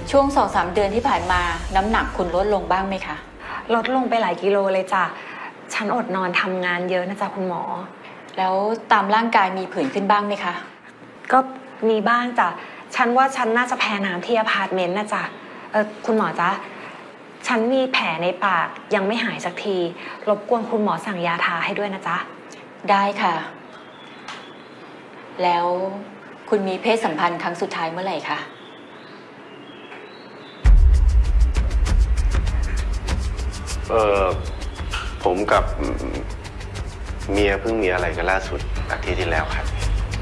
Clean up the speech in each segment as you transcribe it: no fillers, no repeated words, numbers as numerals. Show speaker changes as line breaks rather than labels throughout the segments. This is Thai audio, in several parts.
ช่วง2-3 เดือนที่ผ่านมาน้ำหนักคุณลดลงบ้างไหมคะ
ลดลงไปหลายกิโลเลยจ้ะฉันอดนอนทำงานเยอะนะจ๊ะคุณหมอ
แล้วตามร่างกายมีผื่นขึ้นบ้างไหมคะ
ก็มีบ้างจ้ะฉันว่าฉันน่าจะแพ้น้ำที่อพาร์ตเมนต์นะจ๊ะคุณหมอจ๊ะฉันมีแผลในปากยังไม่หายสักทีรบกวนคุณหมอสั่งยาทาให้ด้วยนะจ๊ะ
ได้ค่ะแล้วคุณมีเพศสัมพันธ์ครั้งสุดท้ายเมื่อไหร่คะ
ผมกับเมียเพิ่งมีอะไรกันล่าสุดอาทิตย์ที่แล้วครับ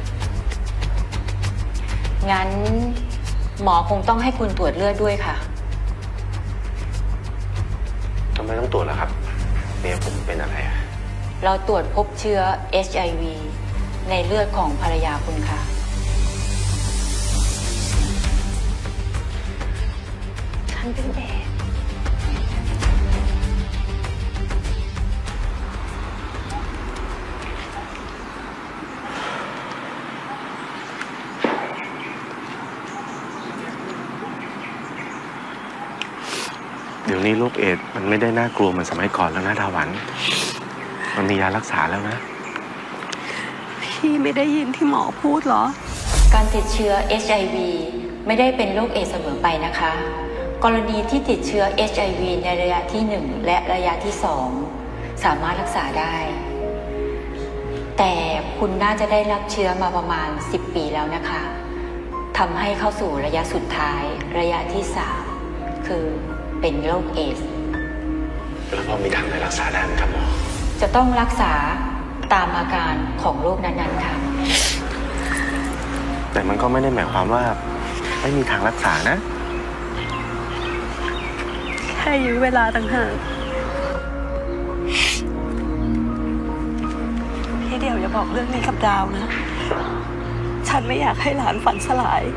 งั้นหมอคงต้องให้คุณตรวจเลือดด้วยค่ะ
ทำไมต้องตรวจล่ะครับเมียผมเป็นอะไร
เราตรวจพบเชื้อ HIV ในเลือดของภรรยาคุณค่ะ
ฉันเป็นเอด
เดี๋ยวนี้โรคเอดส์มันไม่ได้น่ากลัวเหมือนสมัยก่อนแล้วนะดาหวันมันมียารักษาแล้วนะ
พี่ไม่ได้ยินที่หมอพูดเหรอ
การติดเชื้อ HIV ไม่ได้เป็นโรคเอดส์เสมอไปนะคะกรณีที่ติดเชื้อ HIV ในระยะที่1และระยะที่2สามารถรักษาได้แต่คุณน่าจะได้รับเชื้อมาประมาณ10 ปีแล้วนะคะทำให้เข้าสู่ระยะสุดท้ายระยะที่3คือเป็นโรคเอดส์
แล้วพอมีทางไหนรักษาได้ไหมครับหมอ
จะต้องรักษาตามอาการของโรคนั้นๆค่ะ
แต่มันก็ไม่ได้หมายความว่าไม่มีทางรักษานะ
แค่ยื้อเวลาต่างหากพี่เดี๋ยวอย่าบอกเรื่องนี้กับดาวนะฉันไม่อยากให้หลานฝันสลาย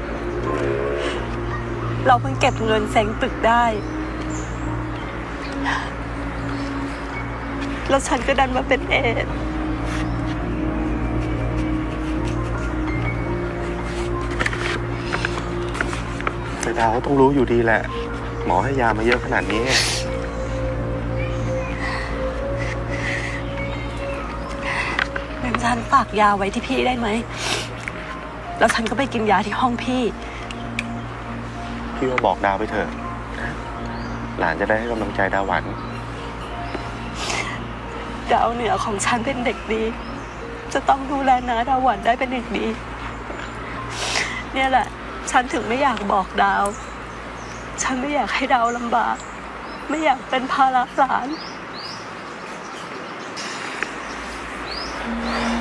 เราเพิ่งเก็บเงินเซ้งตึกได้แล้วฉันก็ดันมาเป็นเอดส์
แต่ดาวก็ต้องรู้อยู่ดีแหละหมอให้ยามาเยอะขนาดนี้
งั้นฉันฝากยาไว้ที่พี่ได้ไหมแล้วฉันก็ไปกินยาที่ห้องพี่
ว่าบอกดาวไปเถอะหลานจะได้ให้กำลังใจดาวหวัน
ดาวเหนือของฉันเป็นเด็กดีจะต้องดูแลน้าดาวหวันได้เป็นเด็กดีเนี่ยแหละฉันถึงไม่อยากบอกดาวฉันไม่อยากให้ดาวลำบากไม่อยากเป็นภาระหลาน